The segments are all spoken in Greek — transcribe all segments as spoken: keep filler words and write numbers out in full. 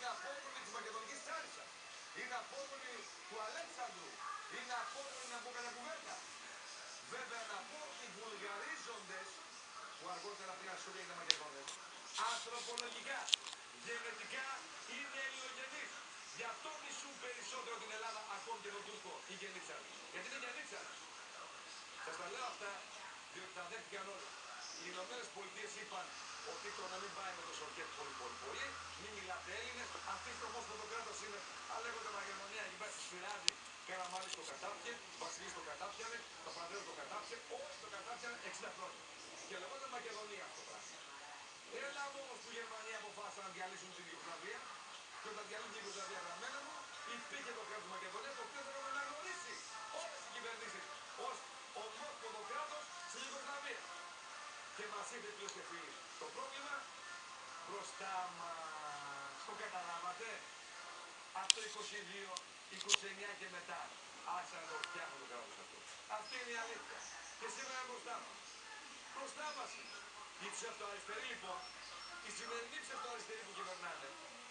απόγονοι της Μακεδονικής Τσάρισσας. Είναι απόγονοι του Αλέξανδρου. Είναι απόγονοι να πω κανένα κουβέντα. Βέβαια να πω οι βουλγαρίζοντες που αργότερα πήγαν στο Λίγκα Μακεδόνες, ανθρωπολογικά, γενετικά είναι ελληνογενείς. Γι' αυτό μισούν περισσότερο την Ελλάδα ακόμη και τον Τούρκο οι γενίτσαροι. Γιατί είναι γενίτσαροι. Σας τα λέω αυτά διότι τα δέχτηκαν όλα. Οι Ηνωμένες Πολιτείες είπαν ότι το να μην πάει με το σορκέτ πολύ πολύ πολύ, μην μιλάτε Έλληνες, αυτή το όμορφο κράτος είναι, αλλά λέγονται Μακεδονία, εκεί πέρα σφυράζει, Καραμάνης το κατάπιε, Βασιλής το κατάπιανε, το Παντρέο το κατάπιε, όλοι το κατάπιανε εξήντα χρόνια. Και λεγόταν Μακεδονία αυτό το πράγμα. Έλα όμως που η Γερμανία αποφάσισαν να διαλύσουν την Ιουγκοσλαβία, και όταν διαλύσουν την Ιουγκοσλαβία γραμμένα μου, υπήρχε το κράτος Μακεδονία, το οποίο θα έπρεπε να γνωρίσει όλες οι κυβερνήσεις ως ομόσπονδο κράτος στην Ιουγκοσλαβία. Και μας είπε φίλες και φίλοι, το πρόβλημα μπροστά μας. Το καταλάβατε? Από το είκοσι δύο, είκοσι εννιά και μετά άρχισαν να το φτιάχνουν το κράτος αυτό. Αυτή είναι η αλήθεια. Και σήμερα είναι μπροστά μας. Μπροστά μας είναι. Οι ψευτοαριστεροί λοιπόν, οι σημερινοί ψευτοαριστεροί που κυβερνάνε,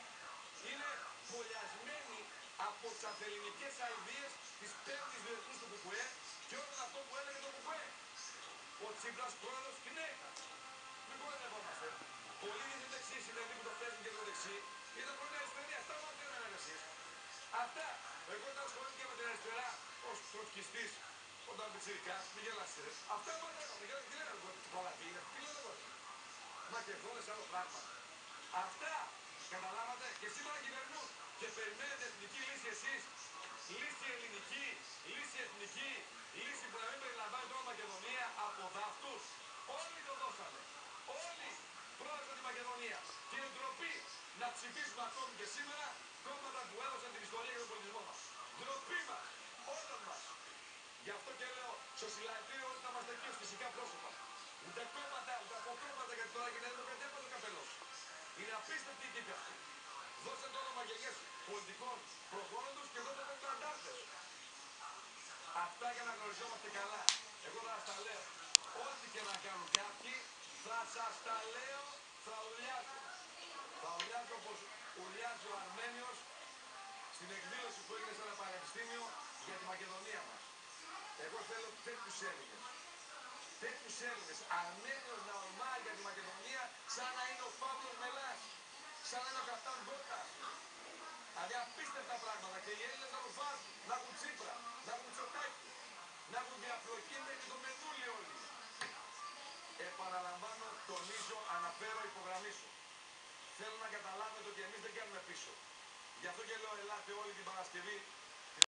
είναι βολιασμένοι από τις ανθελληνικές αηδίες της πέμπτης διεθνούς του Κουκουέ και όλο αυτό που έλεγε το Κουκουέ. Ο Τσίπρας πρόεδρος Κινέιτα. Μην κοροϊδευόμαστε. Πολλοί δεξιοί συνεδροί που το παίζουν και το δεξί ήταν πρώην αριστερή. Αυτά μάθετε να είναι εσείς. Αυτά. Εγώ όταν ασχολήθηκα με την αριστερά ως τροτσκιστής όταν πιτσιρικάς, μη γελάσεις ρε. Αυτά μάθαμε. Μη γελάσεις. Τι λένε εγώ, τι παλατή είναι. Τι λένε εγώ. Μακεδόνες άλλο πράγμα. Αυτά. Καταλάβατε. Και σήμερα κυβερνούν. Και περιμένετε εθνική λύση εσείς. Λύση ελληνική, λύση εθνική, λύση που να μην περιλαμβάνει τώρα Μακεδονία από δάφτους. Όλοι το δώσανε. Όλοι πρόεδροι τη Μακεδονία. Και είναι ντροπή να ψηφίσουμε ακόμη και σήμερα κόμματα που έδωσαν την ιστορία και τον πολιτισμό μας. Ντροπή μας. Όλων μας. Γι' αυτό και λέω στο συλλαλητήριο όλοι θα είμαστε εκεί ως φυσικά πρόσωπα. Ούτε κόμματα, ούτε αποκόμματα γιατί τώρα και να είναι το κατέπατο καπελός. Είναι απίστευτη η τύπη αυτή. Δώσε το όνομα γενιές πολιτικών προχώρων τους και δώσε τον αντάρτες. Αυτά για να γνωριζόμαστε καλά. Εγώ θα σας τα λέω. Ό,τι και να κάνουν κάποιοι, θα σας τα λέω, θα ουλιάζω. Θα ουλιάζω όπως ουλιάζει ο Αρμένιος στην εκδήλωση που έγινε σε ένα πανεπιστήμιο για τη Μακεδονία μας. Εγώ θέλω τέτοιους Έλληνες. Τέτοιους Έλληνες. Αρμένιος να ορμάει για τη Μακεδονία σαν να είναι ο Παύλος Μελάς. Σαν να είναι ο Καπτάν Γκότα. Δηλαδή απίστευτα πράγματα και οι Έλληνες να ρουφάζουν, να έχουν Τσίπρα, να έχουν Τσοτάκη, να έχουν διαπλοκή μέχρι το μενούλι όλοι. Επαναλαμβάνω, τονίζω, αναφέρω, υπογραμμίσω. Θέλω να καταλάβετε ότι εμείς δεν κάνουμε πίσω. Γι' αυτό και λέω ελάτε όλη την Παρασκευή